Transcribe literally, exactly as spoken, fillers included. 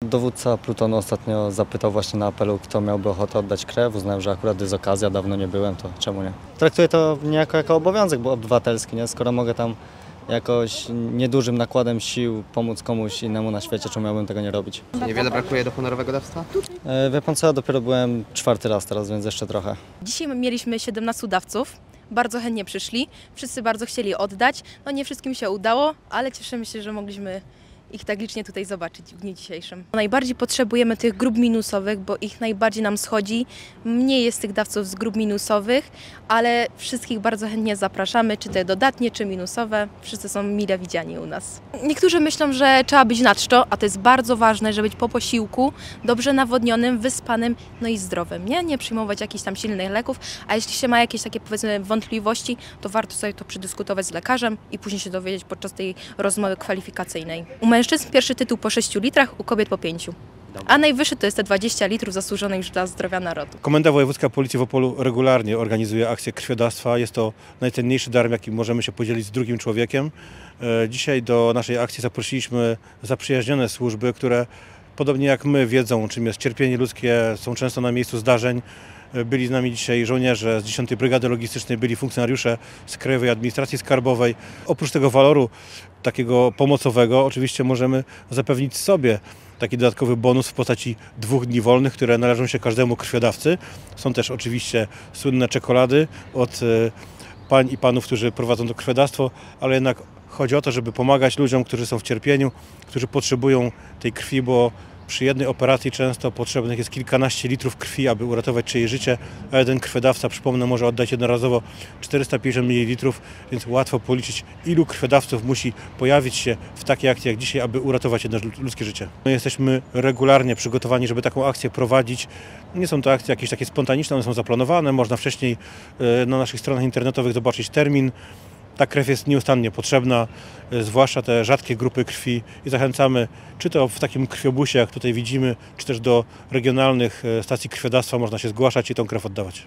Dowódca plutonu ostatnio zapytał właśnie na apelu, kto miałby ochotę oddać krew. Uznałem, że akurat jest okazja, dawno nie byłem, to czemu nie? Traktuję to niejako jako obowiązek bo obywatelski, nie? Skoro mogę tam jakoś niedużym nakładem sił pomóc komuś innemu na świecie, czemu miałbym tego nie robić? Niewiele brakuje do honorowego dawstwa? E, wie pan co, ja dopiero byłem czwarty raz teraz, więc jeszcze trochę. Dzisiaj mieliśmy siedemnastu dawców, bardzo chętnie przyszli, wszyscy bardzo chcieli oddać. No nie wszystkim się udało, ale cieszymy się, że mogliśmy ich tak licznie tutaj zobaczyć w dniu dzisiejszym. Najbardziej potrzebujemy tych grup minusowych, bo ich najbardziej nam schodzi. Mniej jest tych dawców z grup minusowych, ale wszystkich bardzo chętnie zapraszamy, czy te dodatnie, czy minusowe. Wszyscy są mile widziani u nas. Niektórzy myślą, że trzeba być na czczo, a to jest bardzo ważne, żeby być po posiłku, dobrze nawodnionym, wyspanym, no i zdrowym. Nie, nie przyjmować jakichś tam silnych leków, a jeśli się ma jakieś takie powiedzmy wątpliwości, to warto sobie to przedyskutować z lekarzem i później się dowiedzieć podczas tej rozmowy kwalifikacyjnej. U mężczyzn pierwszy tytuł po sześciu litrach, u kobiet po pięciu. A najwyższy to jest te dwadzieścia litrów zasłużonej już dla zdrowia narodu. Komenda Wojewódzka Policji w Opolu regularnie organizuje akcję krwiodawstwa. Jest to najcenniejszy dar, jakim możemy się podzielić z drugim człowiekiem. Dzisiaj do naszej akcji zaprosiliśmy zaprzyjaźnione służby, które podobnie jak my wiedzą, czym jest cierpienie ludzkie, są często na miejscu zdarzeń. Byli z nami dzisiaj żołnierze z dziesiątej Brygady Logistycznej, byli funkcjonariusze z Krajowej Administracji Skarbowej. Oprócz tego waloru takiego pomocowego oczywiście możemy zapewnić sobie taki dodatkowy bonus w postaci dwóch dni wolnych, które należą się każdemu krwiodawcy. Są też oczywiście słynne czekolady od pań i panów, którzy prowadzą to krwiodawstwo, ale jednak chodzi o to, żeby pomagać ludziom, którzy są w cierpieniu, którzy potrzebują tej krwi, bo przy jednej operacji często potrzebnych jest kilkanaście litrów krwi, aby uratować czyjeś życie, a jeden krwiodawca, przypomnę, może oddać jednorazowo czterysta pięćdziesiąt mililitrów, więc łatwo policzyć, ilu krwiodawców musi pojawić się w takiej akcji jak dzisiaj, aby uratować jedno ludzkie życie. My jesteśmy regularnie przygotowani, żeby taką akcję prowadzić. Nie są to akcje jakieś takie spontaniczne, one są zaplanowane, można wcześniej na naszych stronach internetowych zobaczyć termin. Ta krew jest nieustannie potrzebna, zwłaszcza te rzadkie grupy krwi i zachęcamy, czy to w takim krwiobusie, jak tutaj widzimy, czy też do regionalnych stacji krwiodawstwa można się zgłaszać i tą krew oddawać.